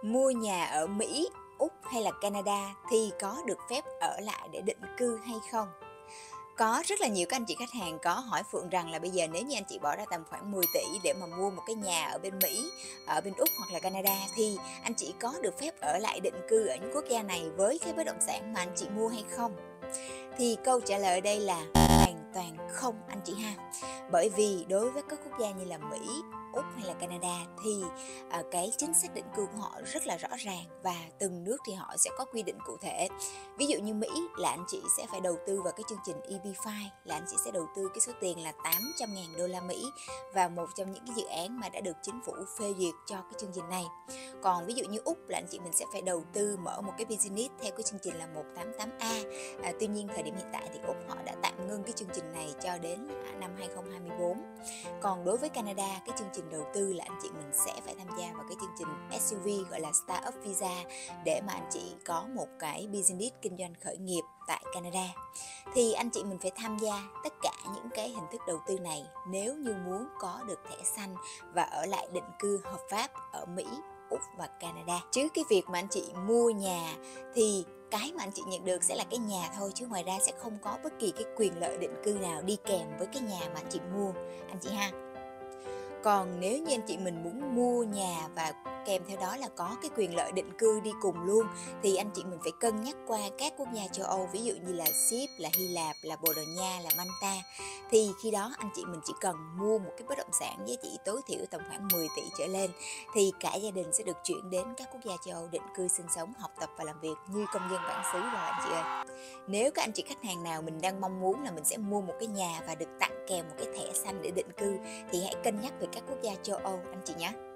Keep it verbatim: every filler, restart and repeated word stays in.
Mua nhà ở Mỹ, Úc hay là Canada thì có được phép ở lại để định cư hay không? Có rất là nhiều các anh chị khách hàng có hỏi Phượng rằng là bây giờ nếu như anh chị bỏ ra tầm khoảng mười tỷ để mà mua một cái nhà ở bên Mỹ, ở bên Úc hoặc là Canada thì anh chị có được phép ở lại định cư ở những quốc gia này với cái bất động sản mà anh chị mua hay không? Thì câu trả lời ở đây là hoàn toàn không anh chị ha. Bởi vì đối với các quốc gia như là Mỹ, Úc hay là Canada thì à, cái chính sách định cư của họ rất là rõ ràng và từng nước thì họ sẽ có quy định cụ thể. Ví dụ như Mỹ là anh chị sẽ phải đầu tư vào cái chương trình e bê năm là anh chị sẽ đầu tư cái số tiền là tám trăm ngàn đô la Mỹ vào một trong những cái dự án mà đã được chính phủ phê duyệt cho cái chương trình này. Còn ví dụ như Úc là anh chị mình sẽ phải đầu tư mở một cái business theo cái chương trình là một tám tám A. À, tuy nhiên thời điểm hiện tại thì Úc họ đã tạm ngưng cái chương trình này cho đến năm hai không hai tư. Còn đối với Canada, cái chương trình đầu tư là anh chị mình sẽ phải tham gia vào cái chương trình ét u vê gọi là Startup Visa để mà anh chị có một cái business kinh doanh khởi nghiệp tại Canada. Thì anh chị mình phải tham gia tất cả những cái hình thức đầu tư này nếu như muốn có được thẻ xanh và ở lại định cư hợp pháp ở Mỹ, Úc và Canada. Chứ cái việc mà anh chị mua nhà thì cái mà anh chị nhận được sẽ là cái nhà thôi, chứ ngoài ra sẽ không có bất kỳ cái quyền lợi định cư nào đi kèm với cái nhà mà anh chị mua anh chị ha. Còn nếu như anh chị mình muốn mua nhà và kèm theo đó là có cái quyền lợi định cư đi cùng luôn thì anh chị mình phải cân nhắc qua các quốc gia châu Âu, ví dụ như là Ship, là Hy Lạp, là Bồ Đào Nha, là Malta. Thì khi đó anh chị mình chỉ cần mua một cái bất động sản giá trị tối thiểu tầm khoảng mười tỷ trở lên thì cả gia đình sẽ được chuyển đến các quốc gia châu Âu định cư sinh sống, học tập và làm việc như công dân bản xứ rồi anh chị ơi. Nếu các anh chị khách hàng nào mình đang mong muốn là mình sẽ mua một cái nhà và được tặng kèm một cái thẻ xanh để định cư thì hãy cân nhắc về các quốc gia châu Âu anh chị nhé.